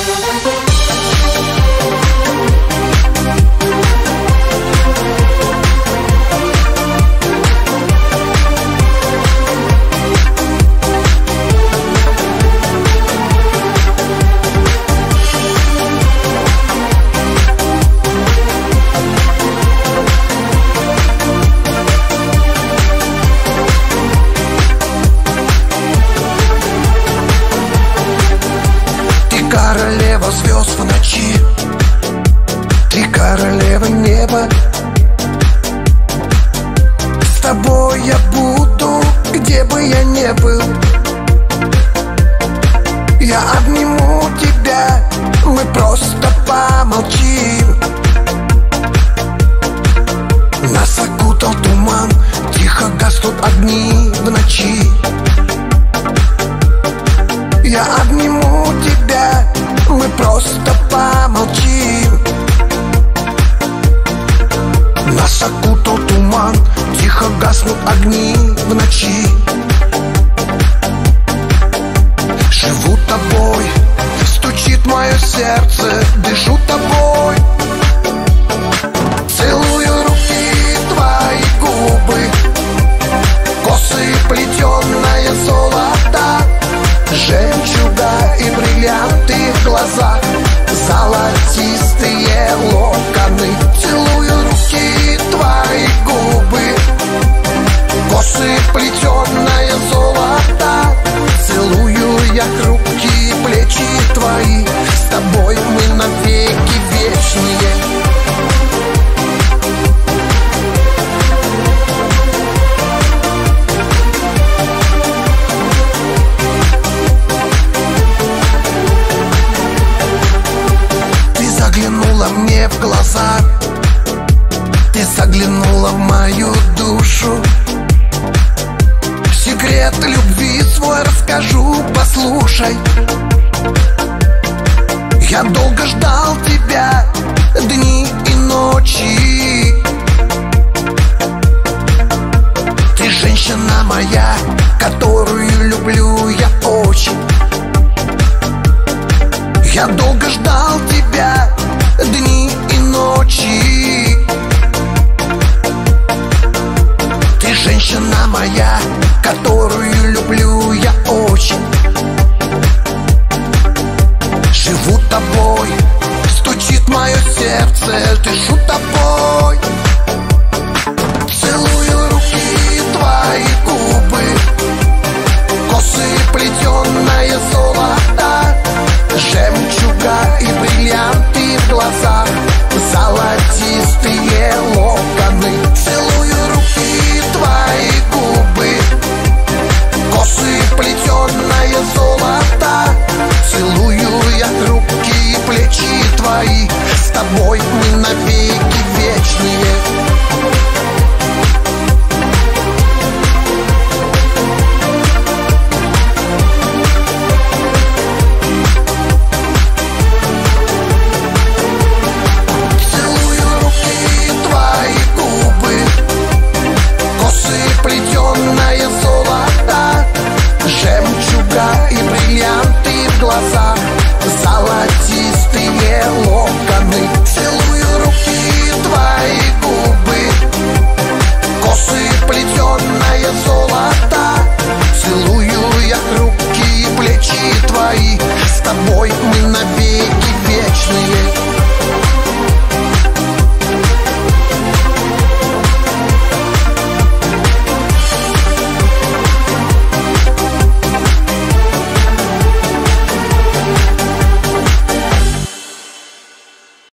Королева звезд в ночи, ты королева неба. С тобой я буду, где бы я ни был. Я обниму тебя, мы просто помолчим. Нас окутал туман, тихо гаснут огни в ночи. Я обниму тебя, мы просто помолчим. Нас окутал туман, тихо гаснут огни в ночи. Живу тобой, стучит мое сердце, дышу тобой. Целую руки твои губы, косы плетеное золото, жемчуга и бриллианты в глазах, золотистые локоны. Целую руки твои губы, косы плетеное золото, целую я хрупкие плечи твои. С тобой мы навеки вечные. Заглянула мне в глаза, ты заглянула в мою душу. Секрет любви свой расскажу, послушай. Я долго ждал тебя, дни и ночи. Ты женщина моя, которую люблю я очень. Я долго ждал тебя, дни и ночи. Ты женщина моя, которую люблю я очень. Живу тобой, стучит мое сердце, дышу тобой. Целую руки твои губы, косы плетеное золото, жемчуга и бриллианты в глазах, золотистые локоны. Целую руки твои губы, косы плетеное золото, целую я хрупкие плечи твои. С тобой мы навеки вечные. Плетеное золото, жемчуга и бриллианты в глазах,